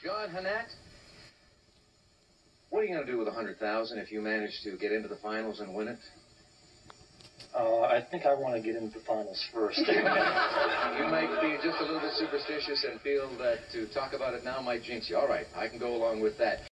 John Hnat, what are you going to do with $100,000 if you manage to get into the finals and win it? I think I want to get into the finals first. You might be just a little bit superstitious and feel that to talk about it now might jinx you. All right, I can go along with that.